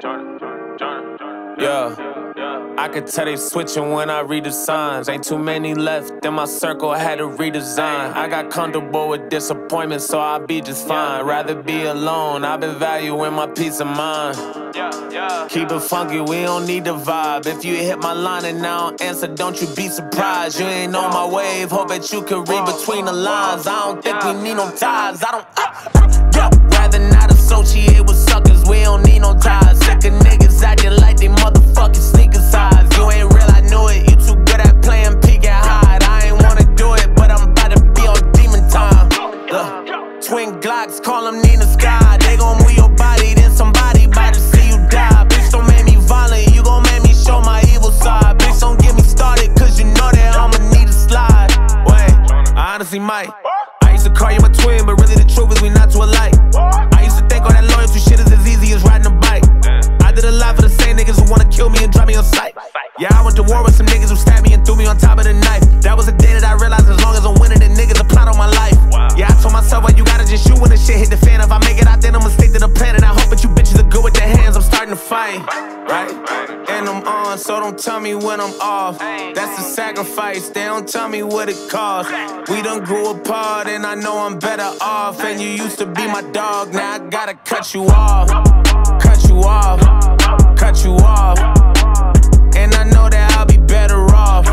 Yeah, I could tell they switching when I read the signs. Ain't too many left in my circle, I had to redesign. I got comfortable with disappointment, so I'll be just fine. Rather be alone, I've been valuing my peace of mind. Keep it funky, we don't need the vibe. If you hit my line and I don't answer, don't you be surprised. You ain't on my wave, hope that you can read between the lines. I don't think we need no ties, I don't, rather not associate with suckers, we don't need no ties. Sick of niggas acting like they motherfucking sneaker size. You ain't real, I knew it, you too good at playing peek and hide. I ain't wanna do it, but I'm about to be on demon time. Twin Glocks, call them Nina Sky. They gon' move your body, then somebody bout to see you die. Bitch, don't make me violent, you gon' make me show my evil side. Bitch, don't get me started, cause you know that I'ma need a slide. Wait, I honestly might. I used to call you my twin, but really the truth is we not too alike. I used to think all that loyalty shit is as easy as riding a bike. I did a lot for the same niggas who wanna kill me and drop me on sight. Yeah, I went to war with some niggas who stabbed me and threw me on top of the knife. That was the day that I realized as long as I'm winning, the niggas a plot on my life. Yeah, I told myself, well, you gotta just shoot when the shit hit the fan. If I make it out, then I'ma stick to the plan. And I hope that you bitches are good with their hands. I'm starting to fight, right? And I'm on, so don't tell me when I'm off. That's a sacrifice, they don't tell me what it costs. We done grew apart and I know I'm better off. And you used to be my dog, now I gotta cut you off. Cut you off, cut you off. And I know that I'll be better off,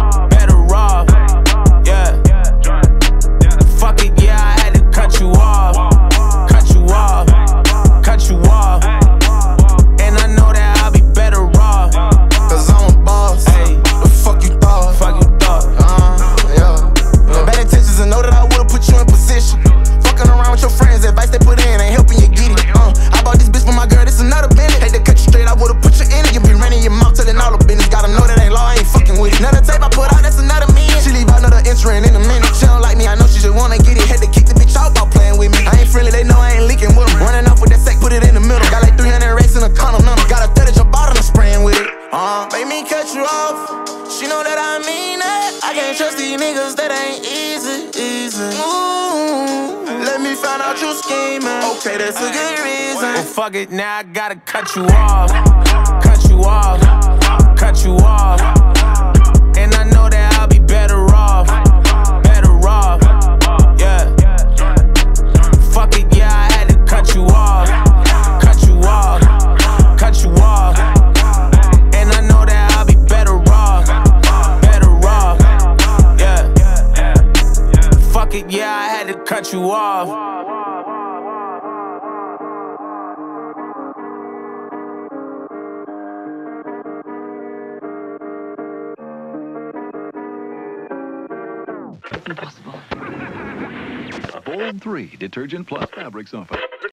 yeah. Fuck it, yeah, I had to cut you off, cut you off, cut you off. And I know that I'll be better off, cause I'm a boss. Hey, the fuck you thought? Fuck you thought? Yeah. Bad intentions and know that I would've put you in position. Fucking around with your friends, advice they put in ain't helping you get it. I bought this bitch for my girl, this another Bennett. Hate to cut you straight, I would've put you in it. You be running your mouth, telling all the business. Gotta know that ain't law, I ain't fucking with it. Another tape I put out, that's another million. She leave out another entering in a minute. She don't like me, I know she just wanna get it. Had to kick the bitch out about playing with me. I ain't friendly, they know I ain't leaking with them. Running off with that sack, put it in the middle. Got like 300 racks in a condom, none. Got a 30 jump out and I'm spraying with it. Make me cut you off. She know that I mean that. I can't trust these niggas, that ain't easy. Let me find out you scheming. Okay, that's a good reason. Well, fuck it, now I gotta cut you off, cut you off, cut you off. And I know that I'll be better off, yeah. Fuck it, yeah, I had to cut you off, cut you off, cut you off. And I know that I'll be better off, yeah. Fuck it, yeah, I had to cut you off. Impossible. Bold 3 Detergent Plus Fabric Softener.